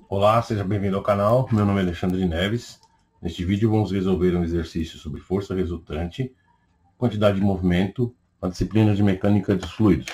Olá, seja bem-vindo ao canal. Meu nome é Alexandre Neves. Neste vídeo vamos resolver um exercício sobre força resultante, quantidade de movimento, a disciplina de mecânica dos fluidos.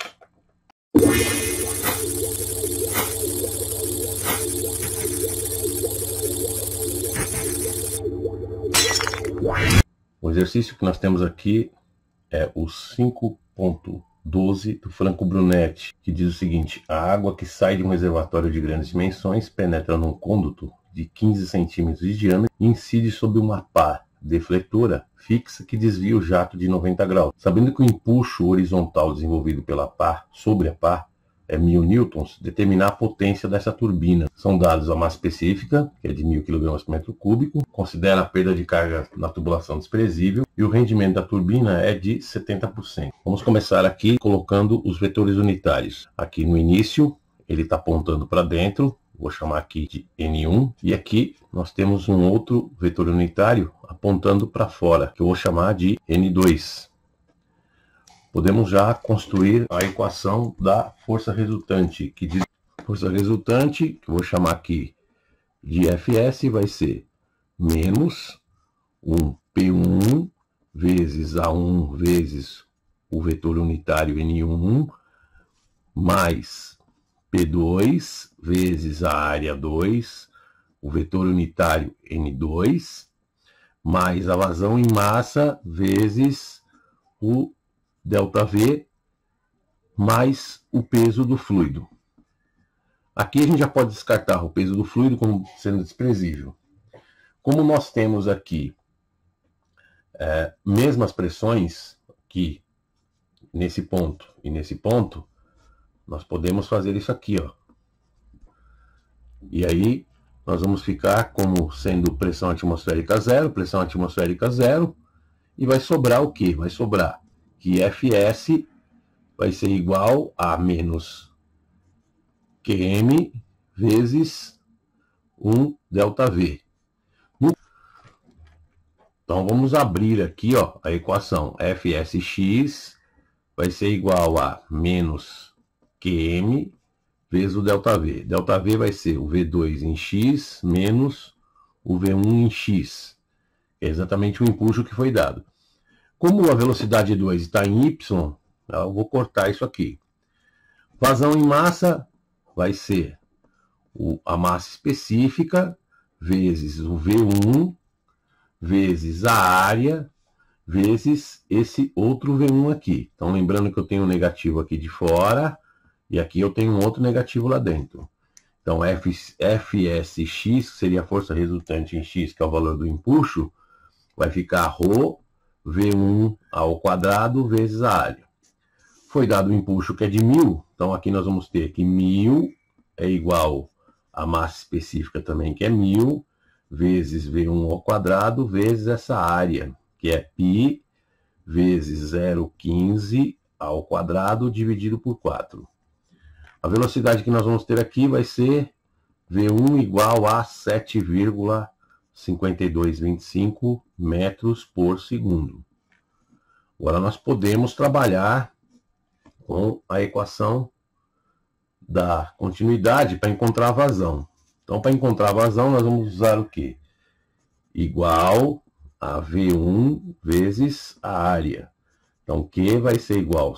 O exercício que nós temos aqui é o 5.12 do Franco Brunetti, que diz o seguinte: a água que sai de um reservatório de grandes dimensões penetra num cônduto de 15 centímetros de diâmetro e incide sobre uma pá defletora fixa que desvia o jato de 90 graus. Sabendo que o empuxo horizontal desenvolvido pela pá sobre a pá é 1000 newtons, determinar a potência dessa turbina. São dados a massa específica, que é de 1000 kg por metro cúbico, considera a perda de carga na tubulação desprezível e o rendimento da turbina é de 70%. Vamos começar aqui colocando os vetores unitários. Aqui no início, ele está apontando para dentro, vou chamar aqui de N1, e aqui nós temos um outro vetor unitário apontando para fora, que eu vou chamar de N2. Podemos já construir a equação da força resultante, que diz força resultante, que eu vou chamar aqui de Fs, vai ser menos um P1 vezes A1 vezes o vetor unitário N1, mais P2 vezes a área 2, o vetor unitário N2, mais a vazão em massa vezes o ΔV mais o peso do fluido. Aqui a gente já pode descartar o peso do fluido como sendo desprezível. Como nós temos aqui mesmas pressões que nesse ponto e nesse ponto, nós podemos fazer isso aqui, ó. E aí nós vamos ficar como sendo pressão atmosférica zero, e vai sobrar o quê? Vai sobrar que Fs vai ser igual a menos Qm vezes 1 ΔV. Então vamos abrir aqui, ó, a equação. Fsx vai ser igual a menos Qm vezes o ΔV. ΔV vai ser o V2 em x menos o V1 em x. É exatamente o impulso que foi dado. Como a velocidade 2 está em y, eu vou cortar isso aqui. Vazão em massa vai ser a massa específica vezes o V1 vezes a área vezes esse outro V1 aqui. Então lembrando que eu tenho um negativo aqui de fora e aqui eu tenho um outro negativo lá dentro. Então Fsx, que seria a força resultante em x, que é o valor do empuxo, vai ficar ρ V1 ao quadrado vezes a área. Foi dado o impulso que é de 1000, então aqui nós vamos ter que 1000 é igual a massa específica também, que é 1000, vezes V1 ao quadrado, vezes essa área, que é π vezes 0,15 ao quadrado dividido por 4. A velocidade que nós vamos ter aqui vai ser V1 igual a 7,5225 metros por segundo. Agora nós podemos trabalhar com a equação da continuidade para encontrar a vazão. Então, para encontrar a vazão, nós vamos usar o quê? Igual a V1 vezes a área. Então, Q vai ser igual a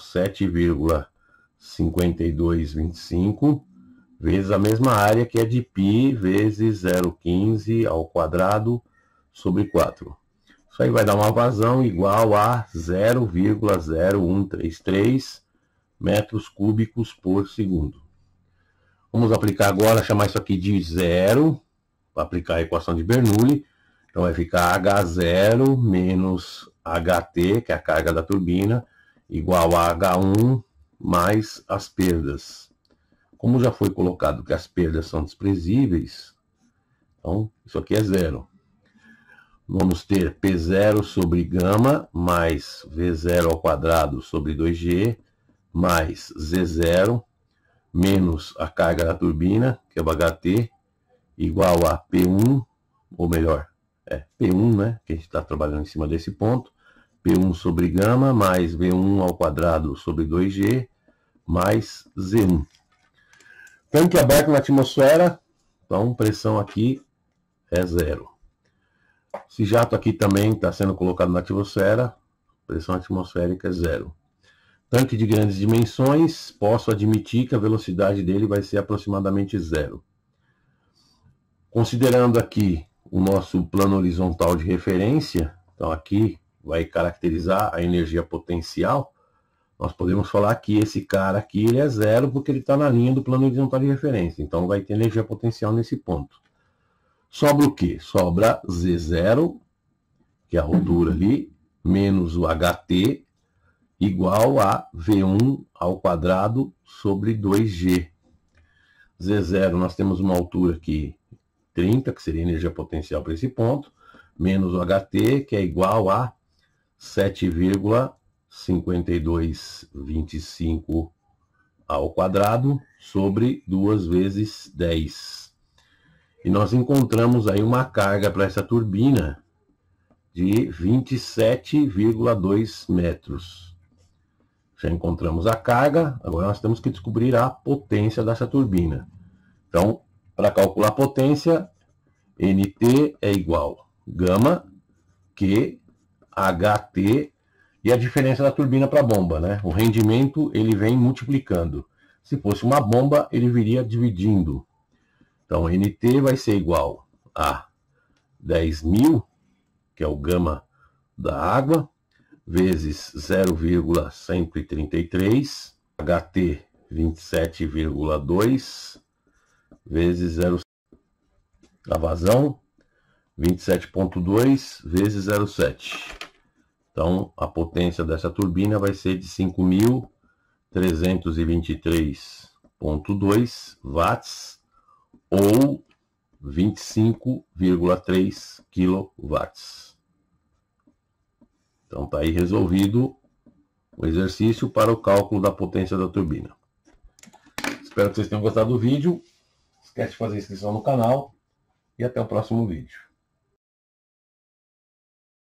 7,5225 vezes a mesma área, que é de π vezes 0,15 ao quadrado sobre 4. Isso aí vai dar uma vazão igual a 0,0133 metros cúbicos por segundo. Vamos aplicar agora, chamar isso aqui de zero, para aplicar a equação de Bernoulli. Então vai ficar H0 menos HT, que é a carga da turbina, igual a H1 mais as perdas. Como já foi colocado que as perdas são desprezíveis, então isso aqui é zero. Vamos ter P0 sobre gama mais V0 ao quadrado sobre 2G mais Z0 menos a carga da turbina, que é o HT, igual a P1, ou melhor, P1, né, que a gente está trabalhando em cima desse ponto, P1 sobre gama mais V1 ao quadrado sobre 2G mais Z1. Tanque aberto na atmosfera, Então, pressão aqui é 0. Esse jato aqui também está sendo colocado na atmosfera, pressão atmosférica é 0. Tanque de grandes dimensões, posso admitir que a velocidade dele vai ser aproximadamente 0. Considerando aqui o nosso plano horizontal de referência, então aqui vai caracterizar a energia potencial, nós podemos falar que esse cara aqui ele é 0 porque ele está na linha do plano horizontal de referência, então vai ter energia potencial nesse ponto. Sobra o quê? Sobra Z0, que é a altura ali, menos o HT, igual a V1 ao quadrado sobre 2G. Z0 nós temos uma altura aqui 30, que seria a energia potencial para esse ponto, menos o HT, que é igual a 7,5225 ao quadrado sobre 2 vezes 10. E nós encontramos aí uma carga para essa turbina de 27,2 metros. Já encontramos a carga, agora nós temos que descobrir a potência dessa turbina. Então, para calcular a potência, NT é igual gama Q HT e a diferença da turbina para a bomba, né? O rendimento ele vem multiplicando. Se fosse uma bomba, ele viria dividindo. Então, NT vai ser igual a 10.000, que é o gama da água, vezes 0,133, HT 27,2, vezes 0, a vazão 27,2 vezes 0,7. Então, a potência dessa turbina vai ser de 5.323,2 watts, ou 25,3 kW. Então está aí resolvido o exercício para o cálculo da potência da turbina. Espero que vocês tenham gostado do vídeo. Não esquece de fazer inscrição no canal e até o próximo vídeo.